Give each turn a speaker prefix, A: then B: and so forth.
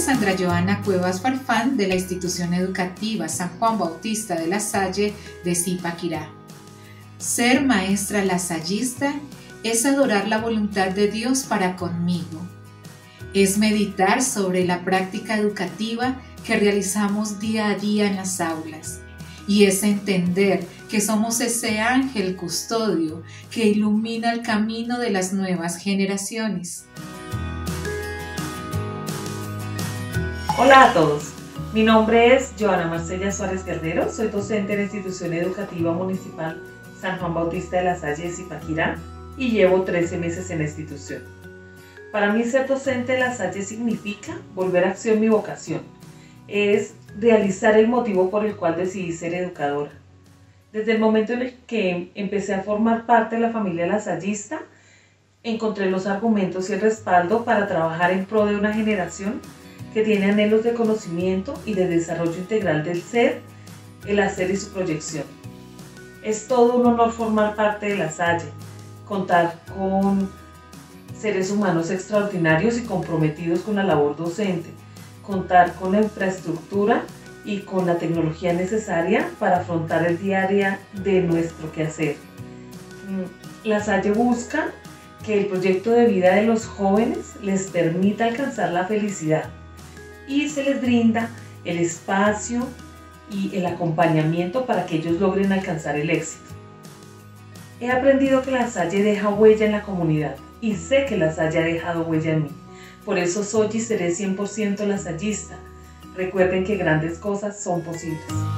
A: Sandra Joana Cuevas Farfán de la Institución Educativa San Juan Bautista de La Salle de Zipaquirá. Ser maestra lasallista es adorar la voluntad de Dios para conmigo. Es meditar sobre la práctica educativa que realizamos día a día en las aulas. Y es entender que somos ese ángel custodio que ilumina el camino de las nuevas generaciones.
B: Hola a todos, mi nombre es Joana Marcella Suárez Guerrero, soy docente en la Institución Educativa Municipal San Juan Bautista de La Salle de Zipaquirá y llevo 13 meses en la institución. Para mí ser docente de La Salle significa volver a acción mi vocación, es realizar el motivo por el cual decidí ser educadora. Desde el momento en el que empecé a formar parte de la familia lasallista, encontré los argumentos y el respaldo para trabajar en pro de una generación que tiene anhelos de conocimiento y de desarrollo integral del ser, el hacer y su proyección. Es todo un honor formar parte de La Salle, contar con seres humanos extraordinarios y comprometidos con la labor docente, contar con la infraestructura y con la tecnología necesaria para afrontar el día a día de nuestro quehacer. La Salle busca que el proyecto de vida de los jóvenes les permita alcanzar la felicidad y se les brinda el espacio y el acompañamiento para que ellos logren alcanzar el éxito. He aprendido que La Salle deja huella en la comunidad y sé que La Salle ha dejado huella en mí. Por eso soy y seré 100% lasallista. Recuerden que grandes cosas son posibles.